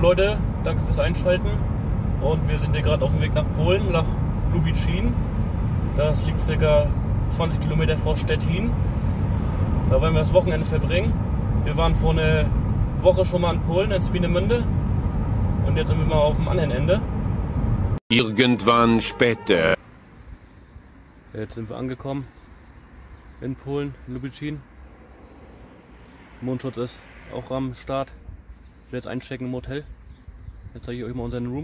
Leute, danke fürs Einschalten. Und wir sind hier gerade auf dem Weg nach Polen, nach Lubiczyn. Das liegt ca. 20 Kilometer vor Stettin. Da wollen wir das Wochenende verbringen. Wir waren vor einer Woche schon mal in Polen, in Swinemünde. Und jetzt sind wir mal auf dem anderen Ende. Irgendwann später. Jetzt sind wir angekommen in Polen, in Lubiczyn. Mundschutz ist auch am Start. Ich will jetzt einchecken im Hotel. Jetzt zeige ich euch mal unseren Room.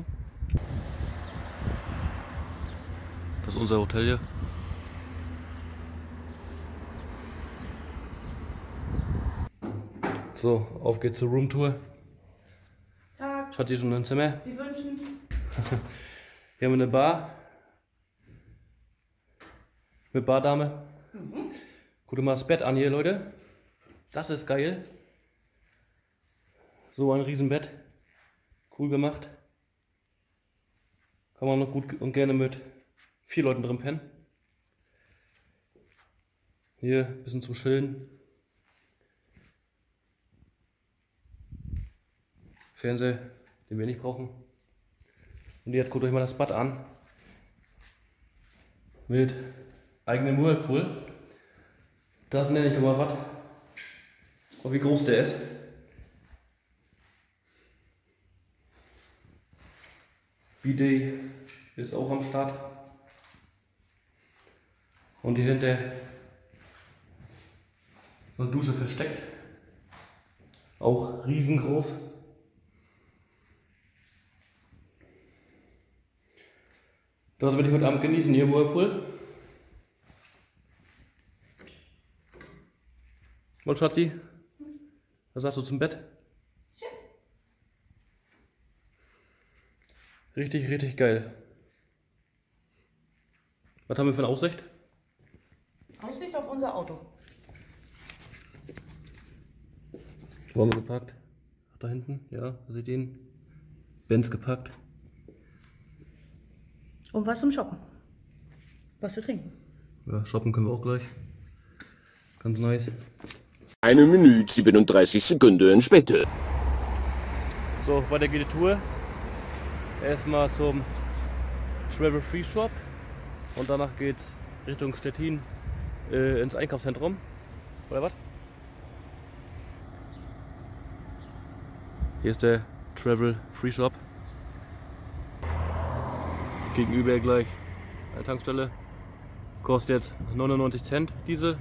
Das ist unser Hotel hier. So, auf geht's zur Roomtour. Tag. Schaut ihr schon im Zimmer? Sie wünschen? Hier haben wir eine Bar. Mit Bardame. Guckt mal das Bett an hier, Leute. Das ist geil. So ein Riesenbett. Cool gemacht. Kann man noch gut und gerne mit 4 Leuten drin pennen. Hier ein bisschen zum Chillen. Fernseher, den wir nicht brauchen. Und jetzt guckt euch mal das Bad an. Mit eigenem Whirlpool. Das nenne ich doch mal was. Und wie groß der ist. Bidet ist auch am Start. Und hier hinter so eine Dusche versteckt. Auch riesengroß. Das werde ich heute Abend genießen hier im Whirlpool. Und Schatzi, was sagst du zum Bett? Schön. Richtig, richtig geil. Was haben wir für eine Aussicht? Aussicht auf unser Auto. Wo haben wir geparkt? Ach, da hinten, ja, seht ihr ihn? Benz geparkt. Und was zum Shoppen. Was zu trinken. Ja, shoppen können wir auch gleich. Ganz nice. 1 Minute 37 Sekunden später. So, weiter geht die Tour. Erstmal zum Travel Free Shop und danach geht's Richtung Stettin ins Einkaufszentrum. Oder was? Hier ist der Travel Free Shop. Gegenüber gleich eine Tankstelle. Kostet jetzt 99 Cent Diesel.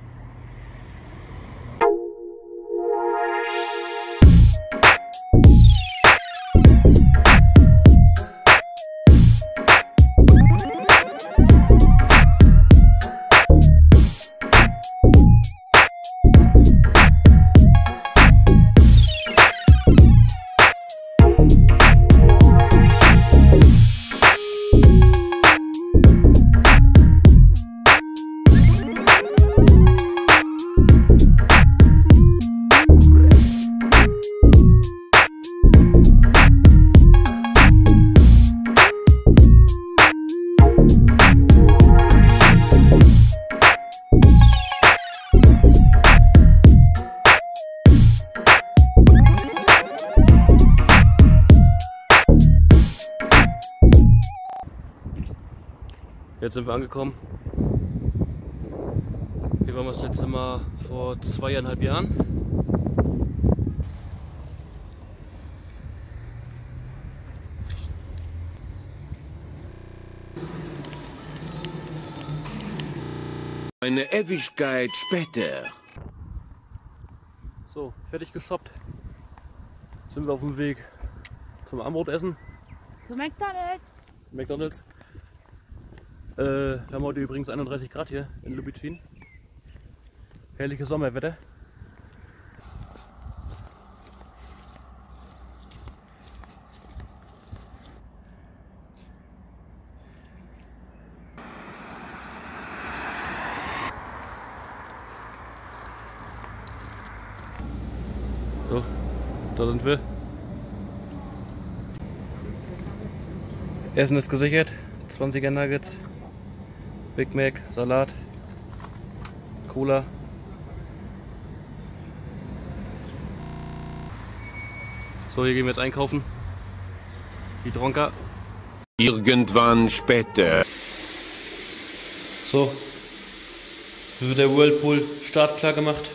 Jetzt sind wir angekommen. Hier waren wir das letzte Mal vor 2,5 Jahren. Eine Ewigkeit später. So, fertig geshoppt. Sind wir auf dem Weg zum Abendbrotessen. Zu McDonald's. McDonald's. Wir haben heute übrigens 31 Grad hier in Lubiczyn. Herrliches Sommerwetter. So, da sind wir. Essen ist gesichert. 20er Nuggets, Big Mac, Salat, Cola. So, hier gehen wir jetzt einkaufen. Biedronka. Irgendwann später. So. Hier wird der Whirlpool startklar gemacht.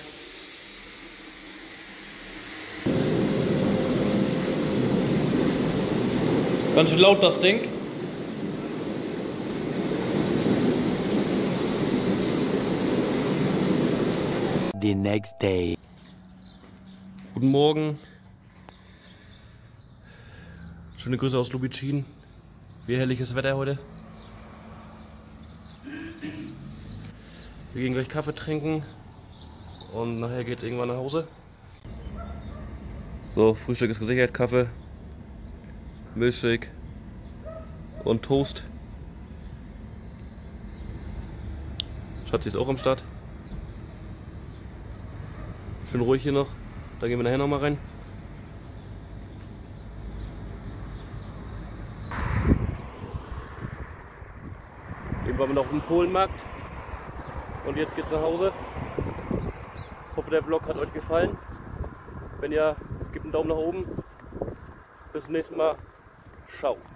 Ganz schön laut das Ding. The next day. Guten Morgen. Schöne Grüße aus Lubicin. Wie herrliches Wetter heute. Wir gehen gleich Kaffee trinken und nachher geht's irgendwann nach Hause. So, Frühstück ist gesichert, Kaffee, Milchshake und Toast. Schatzi ist auch am Start. Schön ruhig hier noch. Da gehen wir nachher nochmal rein. Eben waren wir noch im Polenmarkt. Und jetzt geht's nach Hause. Ich hoffe, der Vlog hat euch gefallen. Wenn ja, gebt einen Daumen nach oben. Bis zum nächsten Mal. Ciao.